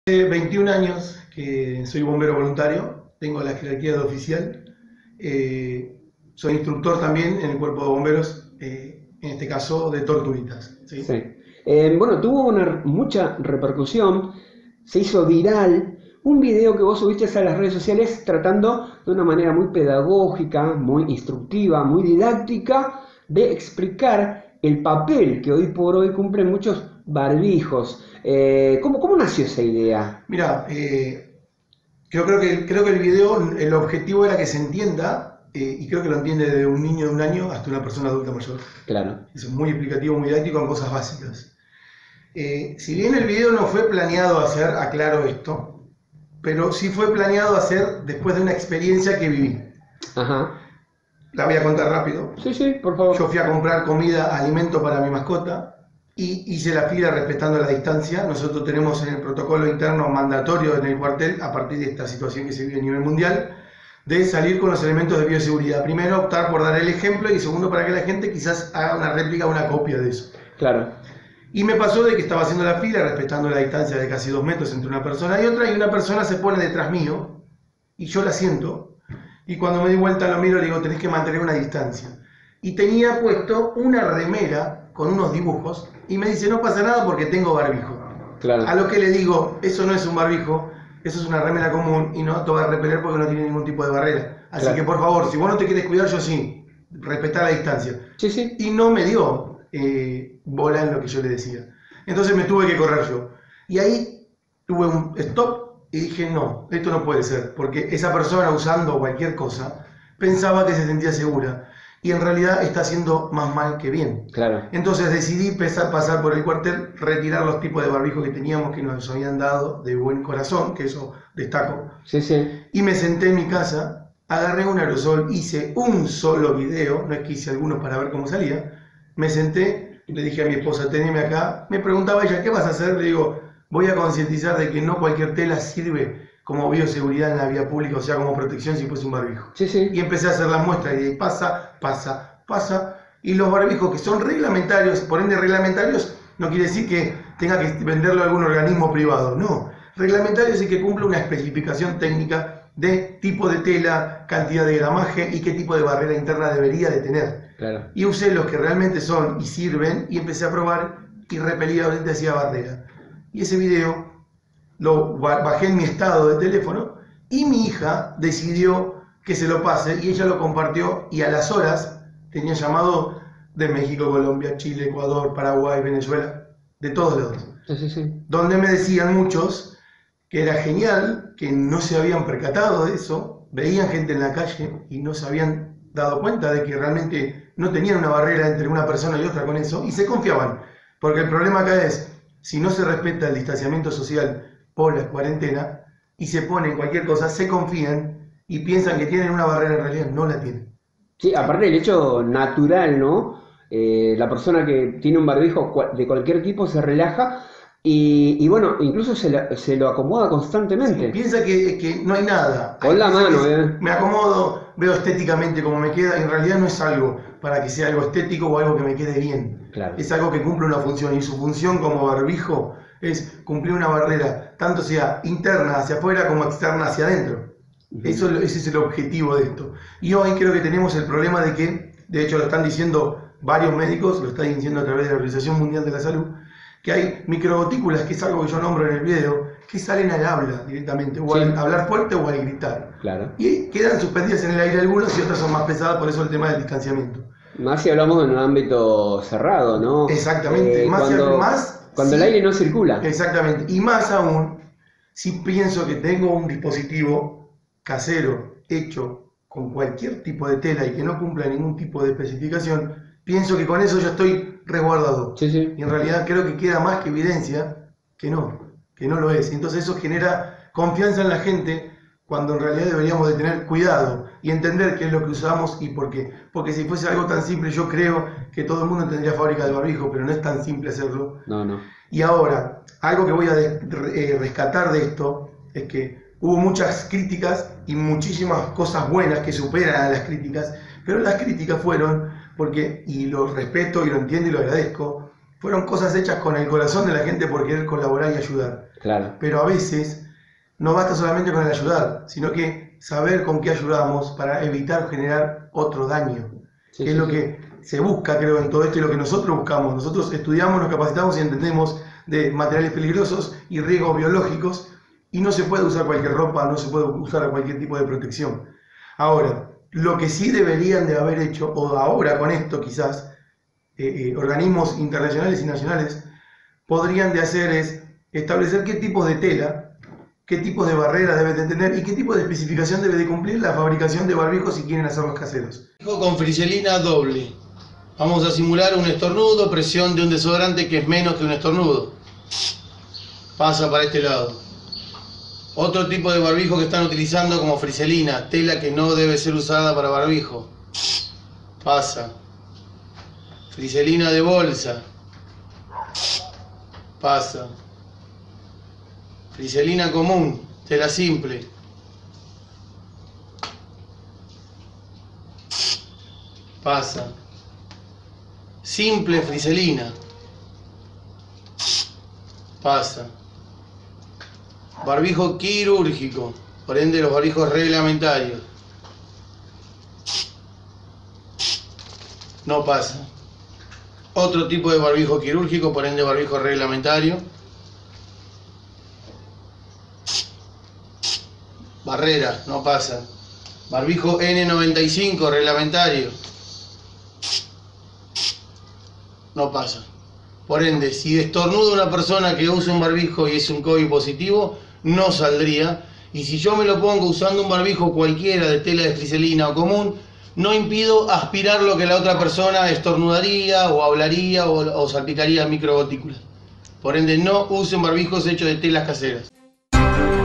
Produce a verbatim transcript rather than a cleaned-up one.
Hace veintiún años que soy bombero voluntario, tengo la jerarquía de oficial, eh, soy instructor también en el cuerpo de bomberos, eh, en este caso de tortuguitas, ¿sí? Sí. Eh, bueno, tuvo una, mucha repercusión, se hizo viral un video que vos subiste a las redes sociales tratando de una manera muy pedagógica, muy instructiva, muy didáctica de explicar el papel que hoy por hoy cumplen muchos barbijos. Eh, ¿cómo, cómo nació esa idea? Mira, eh, yo creo que, creo que el video, el objetivo era que se entienda, eh, y creo que lo entiende desde un niño de un año hasta una persona adulta mayor. Claro. Es muy explicativo, muy didáctico en cosas básicas. Eh, si bien el video no fue planeado hacer, aclaro esto, pero sí fue planeado hacer después de una experiencia que viví. Ajá. La voy a contar rápido. Sí, sí, por Yo favor. fui a comprar comida, alimento para mi mascota y hice la fila respetando la distancia. Nosotros tenemos en el protocolo interno mandatorio en el cuartel, a partir de esta situación que se vive a nivel mundial, de salir con los elementos de bioseguridad. Primero, optar por dar el ejemplo y segundo, para que la gente quizás haga una réplica o una copia de eso. Claro. Y me pasó de que estaba haciendo la fila, respetando la distancia de casi dos metros entre una persona y otra, y una persona se pone detrás mío y yo la siento. Y cuando me di vuelta lo miro y le digo, tenés que mantener una distancia. Y tenía puesto una remera con unos dibujos y me dice, no pasa nada porque tengo barbijo. Claro. A lo que le digo, eso no es un barbijo, eso es una remera común y no te va a repeler porque no tiene ningún tipo de barrera. Así Claro. que por favor, si vos no te quieres cuidar, yo sí, respetar la distancia. Sí, sí. Y no me dio eh, bola en lo que yo le decía. Entonces me tuve que correr yo. Y ahí tuve un stop y dije, no, esto no puede ser, porque esa persona usando cualquier cosa pensaba que se sentía segura y en realidad está haciendo más mal que bien. Claro. Entonces decidí empezar, pasar por el cuartel, retirar los tipos de barbijos que teníamos que nos habían dado de buen corazón, que eso destaco, Sí, sí. y me senté en mi casa, agarré un aerosol, hice un solo video, no es que hice algunos para ver cómo salía, me senté, le dije a mi esposa, teneme acá, me preguntaba ella, ¿qué vas a hacer? Le digo, voy a concientizar de que no cualquier tela sirve como bioseguridad en la vía pública, o sea, como protección si fuese un barbijo. Sí, sí. Y empecé a hacer las muestras y de ahí pasa, pasa, pasa, y los barbijos que son reglamentarios, por ende reglamentarios, no quiere decir que tenga que venderlo a algún organismo privado, no. Reglamentarios es que cumple una especificación técnica de tipo de tela, cantidad de gramaje y qué tipo de barrera interna debería de tener. Claro. Y usé los que realmente son y sirven y empecé a probar y repelidamente hacía barrera. Y ese video lo bajé en mi estado de teléfono y mi hija decidió que se lo pase y ella lo compartió y a las horas tenía llamado de México, Colombia, Chile, Ecuador, Paraguay, Venezuela, de todos lados. Sí, sí, sí. Donde me decían muchos que era genial, que no se habían percatado de eso, veían gente en la calle y no se habían dado cuenta de que realmente no tenían una barrera entre una persona y otra con eso y se confiaban. Porque el problema acá es, si no se respeta el distanciamiento social por la cuarentena y se ponen cualquier cosa, se confían y piensan que tienen una barrera, en realidad no la tienen. Sí, aparte del hecho natural, ¿no? Eh, la persona que tiene un barbijo cua- de cualquier tipo se relaja y, y bueno, incluso se, la- se lo acomoda Sí, constantemente. piensa que, que no hay nada. Ahí Con la piensa que mano, es- ¿eh? me acomodo, veo estéticamente como me queda, en realidad no es algo para que sea algo estético o algo que me quede bien. Claro. Es algo que cumple una función y su función como barbijo es cumplir una barrera, tanto sea interna hacia afuera como externa hacia adentro. Ujú. Eso, es lo- ese es el objetivo de esto. Y hoy creo que tenemos el problema de que, de hecho lo están diciendo varios médicos, lo están diciendo a través de la Organización Mundial de la Salud, que hay microgotículas, que es algo que yo nombro en el video, que salen al habla directamente, o al Sí. hablar fuerte o al gritar. Claro. Y quedan suspendidas en el aire algunas y otras son más pesadas, por eso el tema del distanciamiento. Más si hablamos en un ámbito cerrado, ¿no? Exactamente, Eh, más, cuando más cuando el sí, aire no circula. exactamente, y más aún si pienso que tengo un dispositivo casero hecho con cualquier tipo de tela y que no cumpla ningún tipo de especificación, pienso que con eso yo estoy resguardado. Sí, sí. Y en realidad creo que queda más que evidencia que no, que no lo es. Entonces eso genera confianza en la gente cuando en realidad deberíamos de tener cuidado y entender qué es lo que usamos y por qué. Porque si fuese algo tan simple, yo creo que todo el mundo tendría fábrica de barbijo, pero no es tan simple hacerlo. No, no. Y ahora, algo que voy a de- re- eh, rescatar de esto es que hubo muchas críticas y muchísimas cosas buenas que superan a las críticas, pero las críticas fueron porque, y lo respeto y lo entiendo y lo agradezco, fueron cosas hechas con el corazón de la gente por querer colaborar y ayudar. Claro. Pero a veces no basta solamente con el ayudar, sino que saber con qué ayudamos para evitar generar otro daño. Sí, que sí, es lo sí. que se busca, creo, en todo esto y lo que nosotros buscamos. Nosotros estudiamos, nos capacitamos y entendemos de materiales peligrosos y riesgos biológicos, y no se puede usar cualquier ropa, no se puede usar cualquier tipo de protección. Ahora, lo que sí deberían de haber hecho, o ahora con esto quizás, eh, eh, organismos internacionales y nacionales podrían de hacer es establecer qué tipos de tela, qué tipos de barreras deben de tener y qué tipo de especificación debe de cumplir la fabricación de barbijos si quieren hacerlos caseros. Con friselina doble. Vamos a simular un estornudo, presión de un desodorante que es menos que un estornudo. Pasa para este lado. Otro tipo de barbijo que están utilizando como friselina, tela que no debe ser usada para barbijo. Pasa. Friselina de bolsa. Pasa. Friselina común, tela simple. Pasa. Simple friselina. Pasa. Barbijo quirúrgico, por ende los barbijos reglamentarios. No pasa. Otro tipo de barbijo quirúrgico, por ende barbijo reglamentario. Barrera, no pasa. Barbijo ene noventa y cinco, reglamentario. No pasa. Por ende, si estornuda una persona que usa un barbijo y es un COVID positivo, no saldría. Y si yo me lo pongo usando un barbijo cualquiera de tela de friselina o común, no impido aspirar lo que la otra persona estornudaría o hablaría o, o salpicaría microgotículas. Por ende, no usen barbijos hechos de telas caseras.